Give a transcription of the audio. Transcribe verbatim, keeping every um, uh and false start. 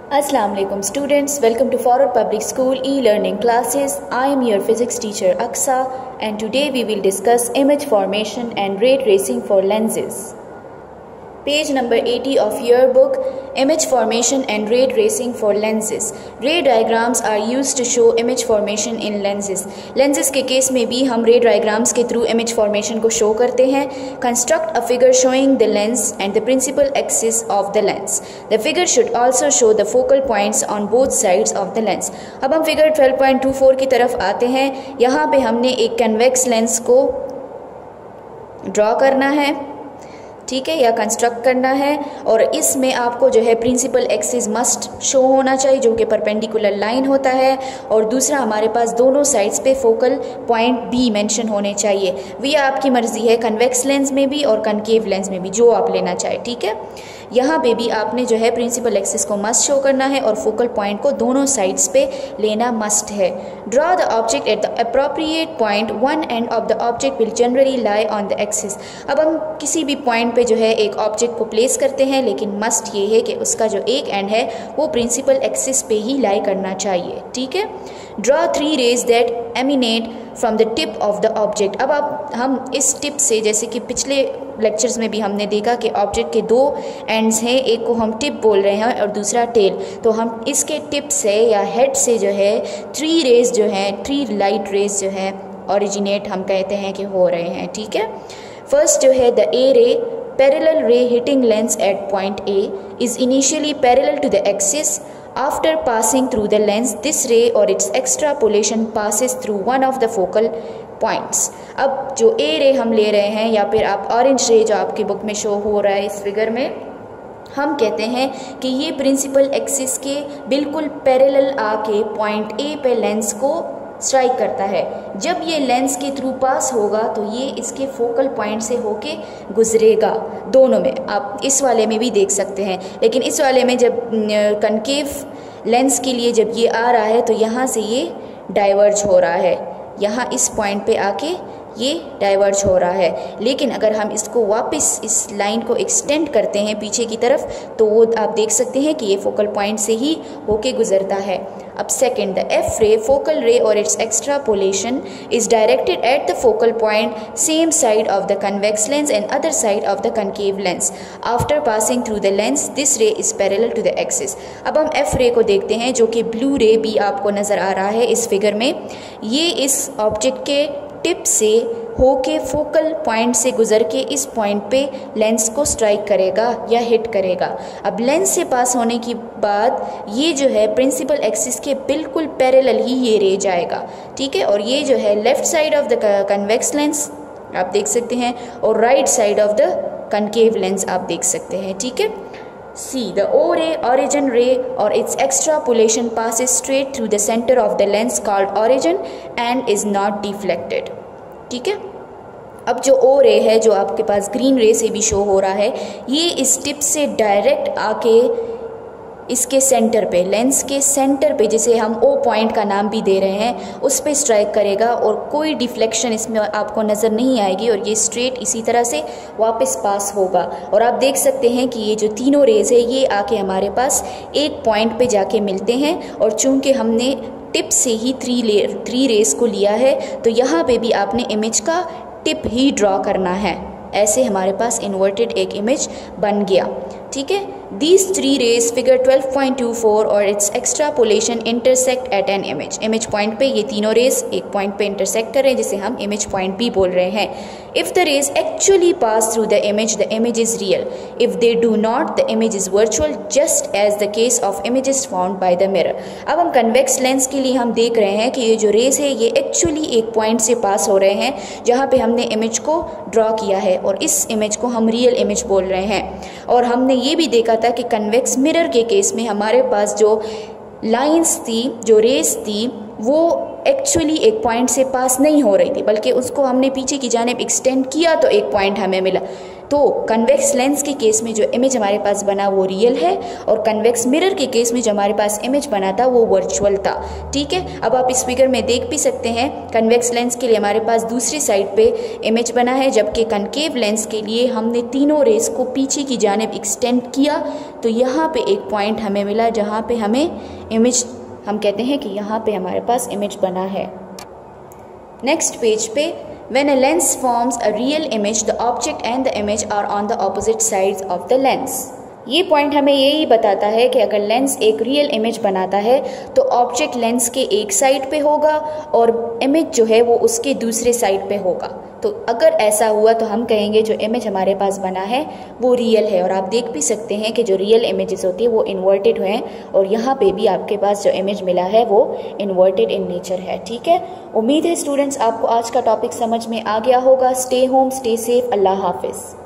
Assalamu alaikum students, welcome to Forward Public School e-learning classes. I am your physics teacher Aksa and today we will discuss image formation and ray tracing for lenses. Page number eighty of your book, Image Formation and Ray Tracing for Lenses. Ray diagrams are used to show image formation in lenses. Lenses के case में भी हम ray diagrams के through image formation को show करते हैं. Construct a figure showing the lens and the principal axis of the lens. The figure should also show the focal points on both sides of the lens. अब हम figure twelve point two four की तरफ आते हैं. यहाँ पे हमने एक convex lens को draw करना है, ठीक है, या कंस्ट्रक्ट करना है और इसमें आपको जो है प्रिंसिपल एक्सिस मस्ट शो होना चाहिए जो कि परपेंडिकुलर लाइन होता है और दूसरा हमारे पास दोनों साइड्स पे फोकल पॉइंट भी मेंशन होने चाहिए. वी आपकी मर्जी है कन्वेक्स लेंस में भी और कनकेव लेंस में भी, जो आप लेना चाहे, ठीक है. यहाँ पे भी आपने जो है प्रिंसिपल एक्सिस को मस्ट शो करना है और फोकल पॉइंट को दोनों साइड्स पे लेना मस्ट है. Draw the object at the appropriate point, one end of the object will generally lie on the axis. अब हम किसी भी पॉइंट पे जो है एक ऑब्जेक्ट को प्लेस करते हैं लेकिन मस्ट ये है कि उसका जो एक एंड है वो प्रिंसिपल एक्सिस पे ही लाई करना चाहिए, ठीक है. Draw three rays that emanate from the tip of the object. अब आप हम इस टिप से, जैसे कि पिछले लेक्चर्स में भी हमने देखा कि ऑब्जेक्ट के दो एंड्स हैं, एक को हम टिप बोल रहे हैं और दूसरा टेल, तो हम इसके टिप से या हेड से जो है थ्री रेज जो हैं, थ्री लाइट रेज जो है ओरिजिनेट हम कहते हैं कि हो रहे हैं, ठीक है. फर्स्ट जो है द ए रे, parallel ray hitting lens at point A is initially parallel to the axis. After passing through the lens, this ray or its extrapolation passes through one of the focal points. अब जो A ray हम ले रहे हैं या फिर आप orange रे जो आपकी बुक में शो हो रहा है इस फिगर में, हम कहते हैं कि ये प्रिंसिपल एक्सिस के बिल्कुल पैरेलल आके पॉइंट A पे लेंस को स्ट्राइक करता है. जब ये लेंस के थ्रू पास होगा तो ये इसके फोकल पॉइंट से होके गुजरेगा. दोनों में आप इस वाले में भी देख सकते हैं, लेकिन इस वाले में जब कनकेव लेंस के लिए जब ये आ रहा है तो यहाँ से ये डाइवर्ज हो रहा है, यहाँ इस पॉइंट पे आके ये डाइवर्ज हो रहा है. लेकिन अगर हम इसको वापस इस लाइन को एक्सटेंड करते हैं पीछे की तरफ तो वो आप देख सकते हैं कि ये फोकल पॉइंट से ही होके गुजरता है. अब second, the F ray, focal ray और its extrapolation is directed at the focal point same side of the convex lens and other side of the concave lens. After passing through the lens this ray is parallel to the axis. अब हम F रे को देखते हैं जो कि blue रे भी आपको नज़र आ रहा है इस फिगर में. ये इस ऑब्जेक्ट के टिप से होके फोकल पॉइंट से गुजर के इस पॉइंट पे लेंस को स्ट्राइक करेगा या हिट करेगा. अब लेंस से पास होने के बाद ये जो है प्रिंसिपल एक्सिस के बिल्कुल पैरेलल ही ये रे जाएगा, ठीक है. और ये जो है left side of the convex lens आप देख सकते हैं और right side of the concave lens आप देख सकते हैं, ठीक है. C. The O ray, origin ray or its extrapolation passes straight through the center of the lens called origin and is not deflected, ठीक है. अब जो O ray है जो आपके पास ग्रीन रे से भी शो हो रहा है, ये इस टिप से डायरेक्ट आके इसके सेंटर पे, लेंस के सेंटर पे, जिसे हम O पॉइंट का नाम भी दे रहे हैं, उस पे स्ट्राइक करेगा और कोई डिफ्लेक्शन इसमें आपको नज़र नहीं आएगी और ये स्ट्रेट इसी तरह से वापस पास होगा. और आप देख सकते हैं कि ये जो तीनों रेज है ये आके हमारे पास एक पॉइंट पे जाके मिलते हैं और चूंकि हमने टिप से ही थ्री ले थ्री रेज को लिया है तो यहाँ पे भी आपने इमेज का टिप ही ड्रॉ करना है. ऐसे हमारे पास इन्वर्टेड एक इमेज बन गया, ठीक है. These three rays, figure twelve point two four or its extrapolation intersect at an image. Image point पे ये तीनों rays एक point पे intersect कर रहे हैं जिसे हम image point भी बोल रहे हैं. If the rays actually pass through the image, the image is real. If they do not, the image is virtual, just as the case of images found by the mirror. अब हम convex lens के लिए हम देख रहे हैं कि ये जो rays है ये actually एक point से pass हो रहे हैं जहाँ पे हमने image को draw किया है और इस image को हम real image बोल रहे हैं. और हमने ये भी देखा था कि कन्वेक्स मिरर के केस में हमारे पास जो लाइंस थी, जो रेस थी, वो एक्चुअली एक पॉइंट से पास नहीं हो रही थी बल्कि उसको हमने पीछे की जानिब एक्सटेंड किया तो एक पॉइंट हमें मिला. तो कन्वेक्स लेंस के केस में जो इमेज हमारे पास बना वो रियल है, और कन्वेक्स मिरर के केस में जो हमारे पास इमेज बना था वो वर्चुअल था। ठीक है, अब आप इस फिगर में देख भी सकते हैं कन्वेक्स लेंस के लिए हमारे पास दूसरी साइड पे इमेज बना है, जबकि कनकेव लेंस के लिए हमने तीनों रेस को पीछे की जानिब एक्सटेंड किया। तो यहाँ पे एक पॉइंट हमें मिला जहाँ पे हमें इमेज, हम कहते हैं कि यहाँ पे हमारे पास इमेज बना है। नेक्स्ट पेज पे, when a lens forms a real image, the object and the image are on the opposite sides of the lens. ये पॉइंट हमें यही बताता है कि अगर लेंस एक रियल इमेज बनाता है तो ऑब्जेक्ट लेंस के एक साइड पे होगा और इमेज जो है वो उसके दूसरे साइड पे होगा। तो अगर ऐसा हुआ तो हम कहेंगे जो इमेज हमारे पास बना है वो रियल है। और आप देख भी सकते हैं कि जो रियल इमेजेस होती है वो इन्वर्टेड हैं, और यहाँ पे भी आपके पास जो इमेज मिला है वो इन्वर्टेड इन नेचर है। ठीक है, उम्मीद है स्टूडेंट्स आपको आज का टॉपिक समझ में आ गया होगा। स्टे होम, स्टे सेफ, अल्लाह हाफिज़।